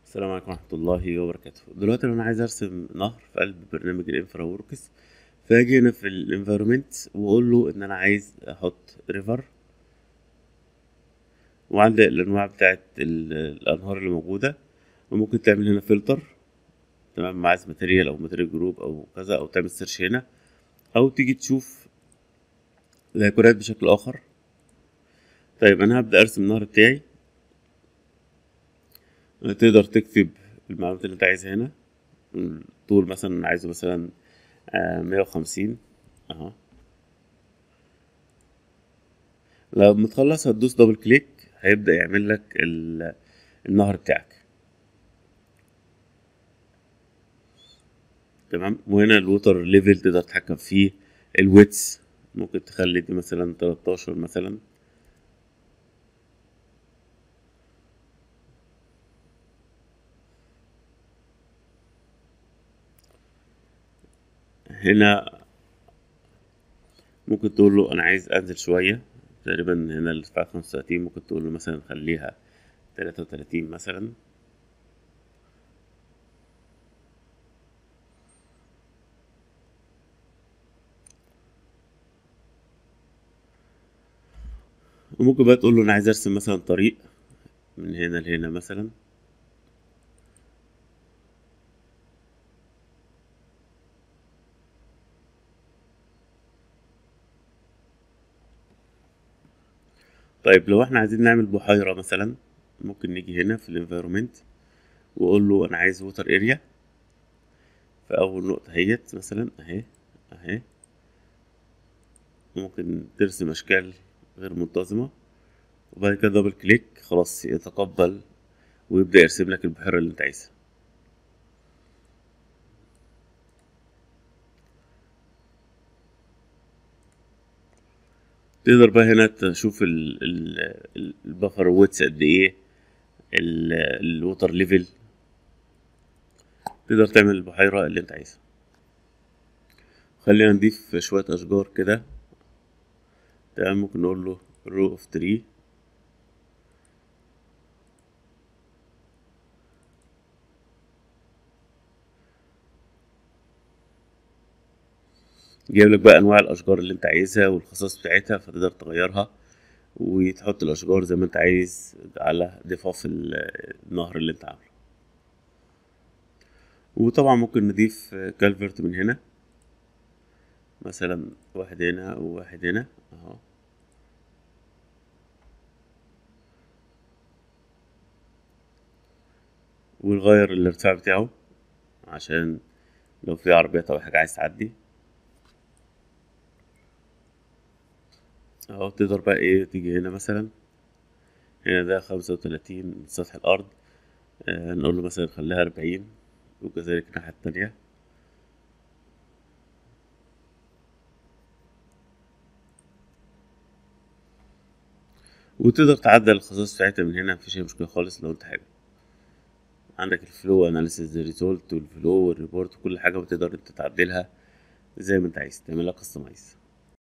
السلام عليكم ورحمة الله وبركاته. دلوقتي لو أنا عايز أرسم نهر في قلب برنامج الانفرا وركس، فاجي هنا في الانفيرومنت وأقول له إن أنا عايز أحط ريفر، وعندي الأنواع بتاعت الأنهار اللي موجودة، وممكن تعمل هنا فلتر. تمام، عايز ماتيريال أو ماتيريال جروب أو كذا، أو تعمل سيرش هنا، أو تيجي تشوف الأيقونات بشكل آخر. طيب أنا هبدأ أرسم النهر بتاعي. تقدر تكتب المعلومات اللي أنت عايزها هنا. الطول مثلا عايزه مثلا 150 اهو. لما تخلص هتدوس دبل كليك، هيبدأ يعمل لك النهر بتاعك. تمام، وهنا الوتر ليفل تقدر تتحكم فيه. الويتس ممكن تخلي دي مثلا 13 مثلا. هنا ممكن تقول له انا عايز انزل شوية، تقريبا هنا الارتفاع 35، ممكن تقول له مثلا خليها 33 مثلا. وممكن بقى تقول له انا عايز ارسم مثلا طريق من هنا لهنا مثلا. طيب لو احنا عايزين نعمل بحيرة مثلا، ممكن نيجي هنا في الانفيرومنت واقول له انا عايز ووتر اريا في اول نقطة اهيت مثلا اهي اهي. ممكن ترسم اشكال غير منتظمة، وبعد كده دبل كليك خلاص يتقبل ويبدأ يرسم لك البحيرة اللي انت عايزها. تقدر بقى هنا تشوف البفر ويتس قد ايه، الوتر ليفل. تقدر تعمل البحيرة اللي انت عايزها. خلينا نضيف شوية اشجار كده. تمام، ممكن نقول له رو اوف تري. جايب لك بقى انواع الاشجار اللي انت عايزها والخصائص بتاعتها، فتقدر تغيرها وتحط الاشجار زي ما انت عايز على ضفاف النهر اللي انت عامله. وطبعا ممكن نضيف كالفرت من هنا، مثلا واحد هنا وواحد هنا اهو. ونغير الارتفاع بتاعه عشان لو في عربيات او حاجة عايز تعدي اهو. تقدر بقى ايه تيجي هنا مثلا، هنا ده 35 من سطح الارض، نقول له مثلا خليها 40، وكذلك الناحية التانية. وتقدر تعدل الخصائص بتاعتها من هنا، مفيش اي مشكلة خالص لو انت حابب. عندك الفلو اناليسيس ريزولت والفلو والريبورت وكل حاجة، وتقدر انت تعدلها زي ما انت عايز تعملها كاستمايز.